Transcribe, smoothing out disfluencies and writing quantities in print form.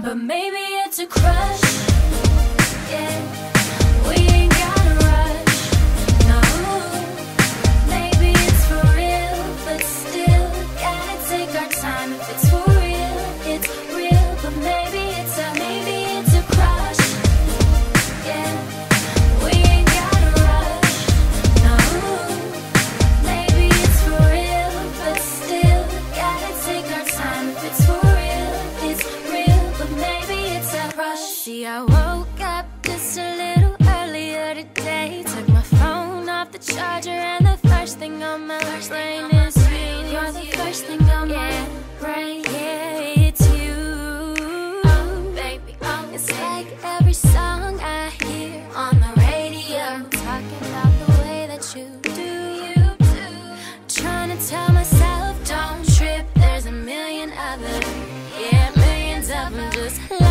but maybe it's a crush. Yeah, we ain't gotta rush. No, maybe it's for real, but still gotta take our time. If it's for real, it's real, but maybe it's a crush. Yeah, we ain't gotta rush. No, maybe it's for real, but still gotta take our time. If it's for real, it's real, but maybe it's a crush. See, I woke up just a little earlier today, took my phone off the charger, and the first thing on my brain is you. You're the first thing on my brain. Yeah, it's you. Oh, baby, oh, it's like every song I hear on the radio, talking about the way that you do. Trying to tell myself, don't trip, there's a million other, yeah, millions of them just